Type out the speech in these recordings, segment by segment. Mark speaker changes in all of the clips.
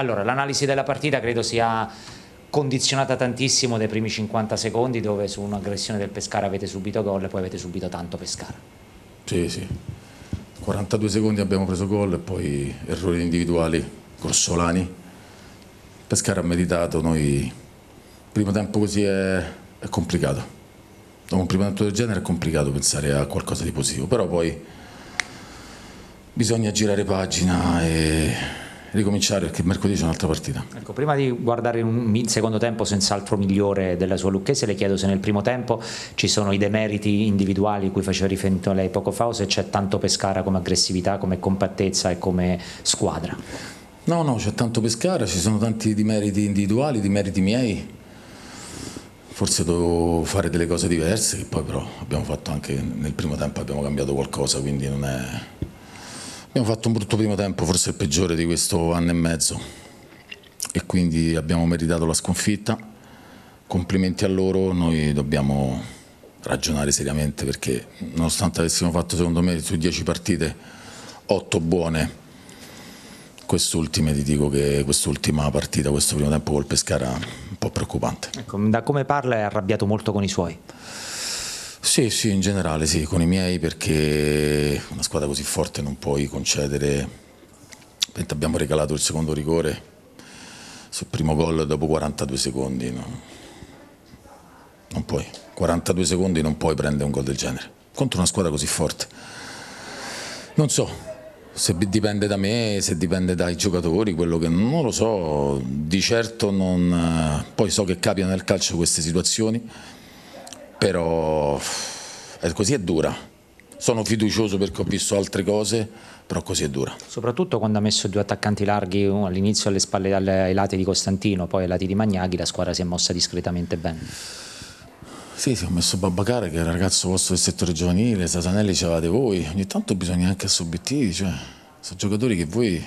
Speaker 1: Allora, l'analisi della partita credo sia condizionata tantissimo dai primi 50 secondi, dove su un'aggressione del Pescara avete subito gol e poi avete subito tanto Pescara.
Speaker 2: Sì. 42 secondi abbiamo preso gol e poi errori individuali grossolani. Pescara ha meritato, noi il primo tempo così è complicato. Dopo un primo tempo del genere è complicato pensare a qualcosa di positivo, però poi bisogna girare pagina e ricominciare, perché mercoledì c'è un'altra partita.
Speaker 1: Ecco, prima di guardare un secondo tempo senz'altro migliore della sua Lucchese, le chiedo se nel primo tempo ci sono i demeriti individuali cui faceva riferimento lei poco fa, o se c'è tanto Pescara come aggressività, come compattezza e come squadra.
Speaker 2: No, c'è tanto Pescara, ci sono tanti demeriti individuali, demeriti miei. Forse dovevo fare delle cose diverse, che poi però abbiamo fatto anche nel primo tempo, abbiamo cambiato qualcosa, quindi non è... Abbiamo fatto un brutto primo tempo, forse il peggiore di questo anno e mezzo, e quindi abbiamo meritato la sconfitta. Complimenti a loro, noi dobbiamo ragionare seriamente, perché nonostante avessimo fatto secondo me su 10 partite 8 buone, quest'ultima ti dico che quest'ultima partita, questo primo tempo col Pescara è un po' preoccupante.
Speaker 1: Ecco, da come parla è arrabbiato molto con i suoi.
Speaker 2: Sì, in generale sì, con i miei, perché una squadra così forte non puoi concedere. Abbiamo regalato il secondo rigore sul primo gol dopo 42 secondi, no? Non puoi, 42 secondi non puoi prendere un gol del genere contro una squadra così forte. Non so se dipende da me, se dipende dai giocatori, quello che non lo so, di certo non. Poi so che capitano nel calcio queste situazioni, però così è dura. Sono fiducioso perché ho visto altre cose, però così è dura.
Speaker 1: Soprattutto quando ha messo 2 attaccanti larghi, all'inizio alle spalle ai lati di Costantino, poi ai lati di Magnaghi, la squadra si è mossa discretamente bene.
Speaker 2: Sì, ho messo Babbacara, che era ragazzo vostro del settore giovanile, Sasanelli ce l'avete voi, ogni tanto bisogna anche essere obiettivi, sono giocatori che voi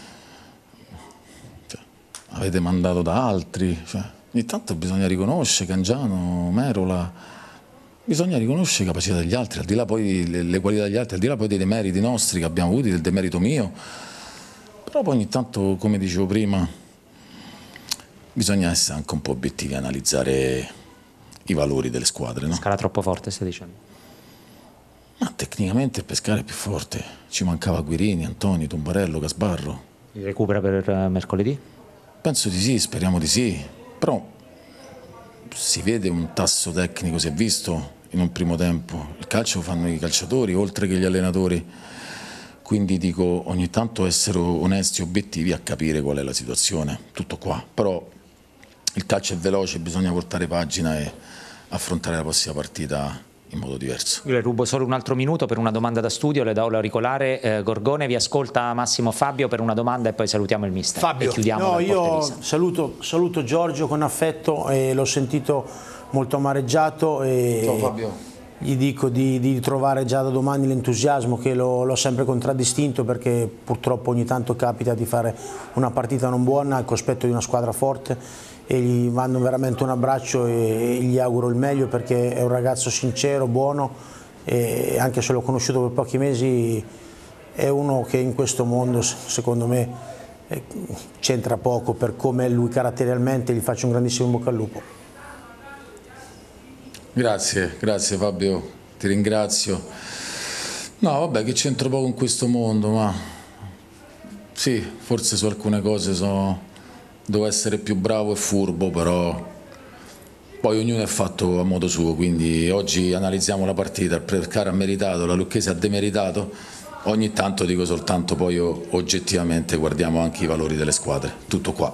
Speaker 2: avete mandato da altri, ogni tanto bisogna riconoscere Cangiano, Merola, bisogna riconoscere le capacità degli altri, al di là poi le qualità degli altri, al di là poi dei demeriti nostri che abbiamo avuti, del demerito mio, però poi ogni tanto, come dicevo prima, bisogna essere anche un po' obiettivi, analizzare i valori delle squadre. No?
Speaker 1: Pescara troppo forte, stai dicendo?
Speaker 2: Ma tecnicamente il Pescara è più forte, ci mancava Guirini, Antoni, Tombarello, Gasbarro.
Speaker 1: Li recupera per mercoledì?
Speaker 2: Penso di sì, speriamo di sì, però si vede un tasso tecnico, si è visto in un primo tempo, il calcio lo fanno i calciatori oltre che gli allenatori, quindi dico ogni tanto essere onesti e obiettivi a capire qual è la situazione, tutto qua, però il calcio è veloce, bisogna portare pagina e affrontare la prossima partita in modo diverso.
Speaker 1: Io le rubo solo un altro minuto per una domanda da studio, le do l'auricolare. Gorgone, vi ascolta Massimo Fabio per una domanda e poi salutiamo il mister.
Speaker 3: Fabio,
Speaker 1: e chiudiamo
Speaker 3: no, io saluto Giorgio con affetto e l'ho sentito molto amareggiato e
Speaker 2: ciao Fabio.
Speaker 3: Gli dico di trovare già da domani l'entusiasmo, che l'ho sempre contraddistinto, perché purtroppo ogni tanto capita di fare una partita non buona al cospetto di una squadra forte, e gli mando veramente un abbraccio e gli auguro il meglio, perché è un ragazzo sincero, buono, e anche se l'ho conosciuto per pochi mesi è uno che in questo mondo secondo me c'entra poco per come è lui caratterialmente. Gli faccio un grandissimo bocca al lupo.
Speaker 2: Grazie Fabio, ti ringrazio. No vabbè, che c'entro poco in questo mondo, ma sì, forse su alcune cose devo essere più bravo e furbo, però poi ognuno è fatto a modo suo, quindi oggi analizziamo la partita, il Pescara ha meritato, la Lucchese ha demeritato, ogni tanto dico soltanto poi oggettivamente guardiamo anche i valori delle squadre, tutto qua.